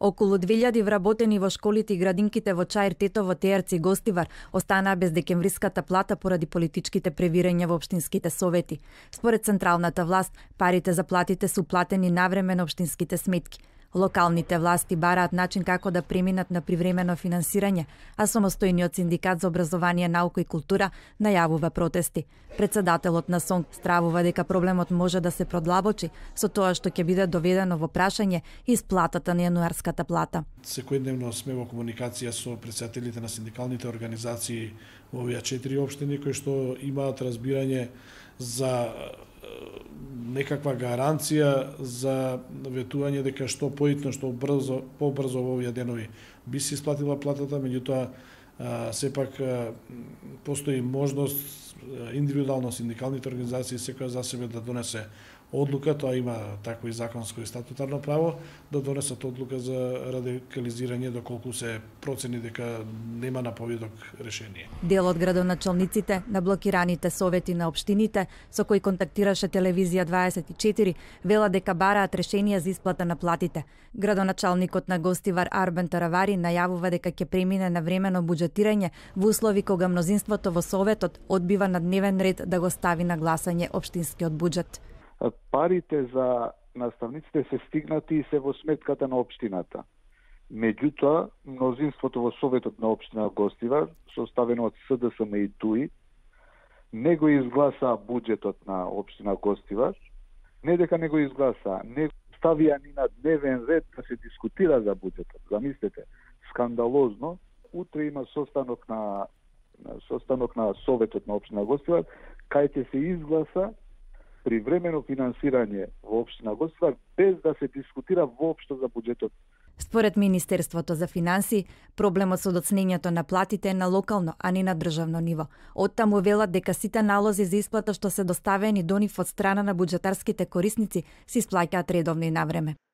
Околу 2000 вработени во школите и градинките во Чаир, Тетово, Тејарци и Гостивар останаа без декемвриската плата поради политичките превирања во општинските совети. Според централната власт, парите за платите се уплатени навреме на општинските сметки. Локалните власти бараат начин како да преминат на привремено финансирање, а самостојниот синдикат за образование, наука и култура најавува протести. Председателот на СОНГ стравува дека проблемот може да се продлабочи со тоа што ќе биде доведено во прашање исплатата на јануарската плата. Секојдневно сме во комуникација со претседателите на синдикалните организации во овие 4 општини кои што имаат разбирање за некаква гаранција за ветување дека што поитно, што побрзо во овие денови би се исплатила платата, меѓутоа сепак постои можност индивидуално синдикалните организации секоја за себе да донесе одлука, тоа има такво и законско и статутарно право, да донесат одлука за радикализирање доколку се процени дека нема наповедок решение. Дел од градоначалниците на блокираните совети на општините со кои контактираше Телевизија 24 вела дека бараат решение за исплата на платите. Градоначалникот на Гостивар Арбен Таравари најавува дека ќе премине на времено буџетирање во услови кога мнозинството во советот одбива на дневен ред да го стави на гласање општинскиот буџет. Парите за наставниците се стигнати и се во сметката на општината. Меѓутоа, мнозинството во Советот на општина Гостивар, составено од СДСМ и ТУИ, не го изгласа буџетот на општина Гостивар, не дека не го изгласа, не ставија ни на дневен ред да се дискутира за буџетот. Замислете, скандалозно, утре има состанок на Советот на општина Гостивар, кај ќе се изгласа привремено финансирање во општина Гостивар без да се дискутира воопшто за буџетот. Според Министерството за финансии, проблемот со доцнењето на платите е на локално, а не на државно ниво. Оттаму велат дека сите налози за исплата што се доставени до нив од страна на буџетарските корисници се исплаќаат редовно и навреме.